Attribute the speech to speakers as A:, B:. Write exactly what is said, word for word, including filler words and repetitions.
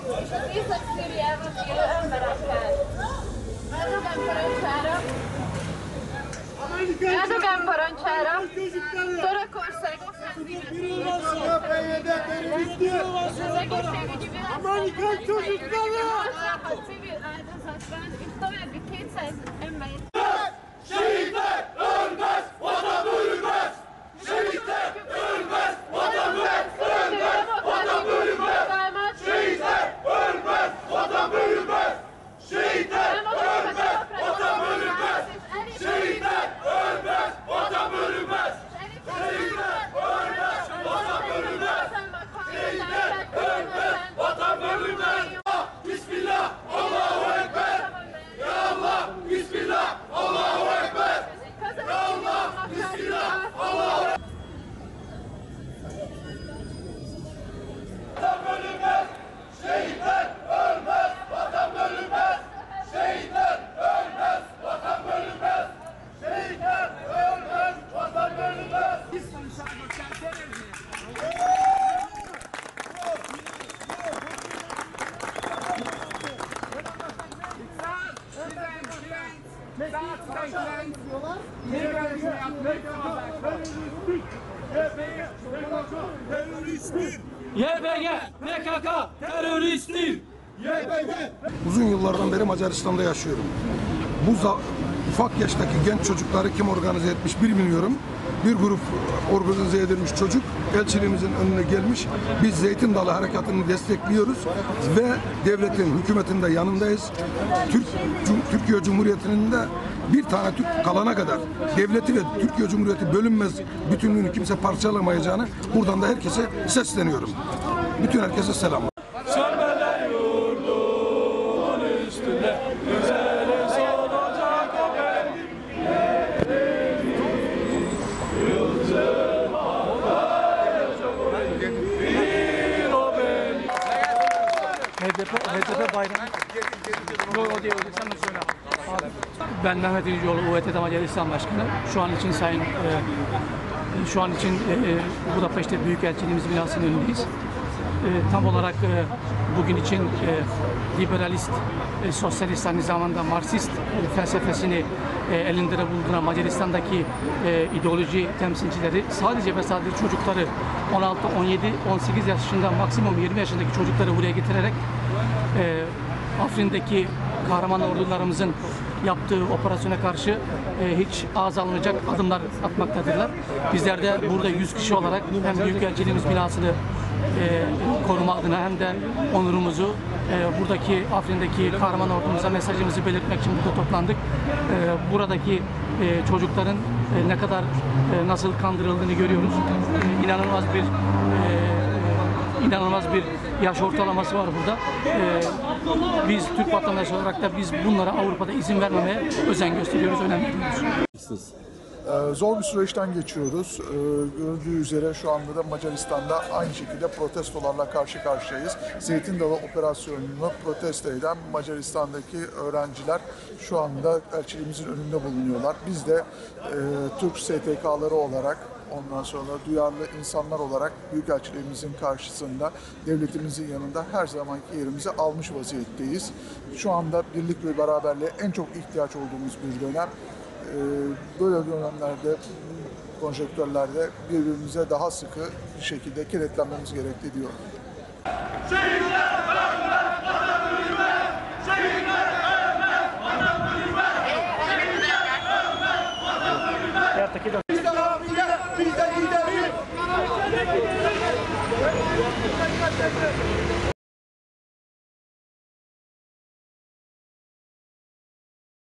A: Észak-Szíriában élő emberekkel. Erdogan parancsára, Erdogan parancsára Törökország offenzívet az egészségügyi világszabadságáért a civil áldozatban és további kétszáz embert.
B: Şehitler ölmez, vatan bölünmez! Şehitler ölmez, vatan ölmez, vatan bölünmez! Şehitler ölmez, vatan bölünmez! Şehitler ölmez, vatan bölünmez! Şehitler ölmez, vatan bölünmez! Şehitler ölmez, vatan bölünmez! Şehitler ölmez, vatan bölünmez! Bismillah, Allahu Ekber! Ya Allah, Bismillah, Allahu Ekber! Ya Allah, Bismillah, Allahu Ekber! Vatan bölünmez! Şehitler ölmez, vatan bölünmez! Şehitler ölmez, vatan bölünmez! Şehitler ölmez, vatan bölünmez!
C: Y P G, P K K teröristtir.
B: Y P G.
D: Uzun yıllardan beri Macaristan'da yaşıyorum. Bu ufak yaştaki genç çocukları kim organize etmiş bilmiyorum. Bir grup organize edilmiş çocuk elçiliğimizin önüne gelmiş. Biz Zeytin Dalı Harekatı'nı destekliyoruz ve devletin, hükümetin de yanındayız. Türk, Türkiye Cumhuriyeti'nin de bir tane Türk kalana kadar devleti ve Türkiye Cumhuriyeti bölünmez, bütünlüğünü kimse parçalamayacağını buradan da herkese sesleniyorum. Bütün herkese selamlar.
C: Sönmeler yurdumun üstünde güzeli solacak o benim. Yıldızım ağlayacak o benim. Bir o benim. H D P, H D P bayramı. Yok o değil, sen de söyle. Abi, ben Mehmet İricioğlu, U E T Macaristan Başkanı. Şu an için sayın, e, şu an için e, Budapeşte Büyükelçiliğimiz binasının önündeyiz. E, tam olarak e, bugün için e, liberalist, e, sosyalist, aynı zamanda Marksist e, felsefesini e, elinde bulunduran Macaristan'daki e, ideoloji temsilcileri sadece ve sadece çocukları on altı, on yedi, on sekiz yaşında maksimum yirmi yaşındaki çocukları buraya getirerek e, Afrin'deki kahraman ordularımızın yaptığı operasyona karşı e, hiç ağız alınacak adımlar atmaktadırlar. Bizler de burada yüz kişi olarak hem Büyükelçiliğimiz binasını e, koruma adına hem de onurumuzu e, buradaki Afrin'deki kahraman ordumuza mesajımızı belirtmek için burada toplandık. E, buradaki e, çocukların e, ne kadar e, nasıl kandırıldığını görüyoruz. E, inanılmaz bir e, inanılmaz bir yaş ortalaması var burada. Ee, biz Türk vatandaşı olarak da biz bunlara Avrupa'da izin vermemeye özen gösteriyoruz, önem veriyoruz.
E: Ee, zor bir süreçten geçiyoruz. Ee, görüldüğü üzere şu anda da Macaristan'da aynı şekilde protestolarla karşı karşıyayız. Zeytin Dalı operasyonunu protesto eden Macaristan'daki öğrenciler şu anda elçiliğimizin önünde bulunuyorlar. Biz de e, Türk S T K'ları olarak, ondan sonra duyarlı insanlar olarak Büyükelçiliğimizin karşısında, devletimizin yanında her zamanki yerimizi almış vaziyetteyiz. Şu anda birlik ve beraberliğe en çok ihtiyaç olduğumuz bir dönem. Böyle dönemlerde, konjonktürlerde birbirimize daha sıkı bir şekilde kenetlenmemiz gerektiği diyorum.
B: Şehitler ölmez, vatan bölünmez! Şehitler ölmez, vatan bölünmez! Şehitler ölmez, vatan bölünmez! Biz de biz de biz de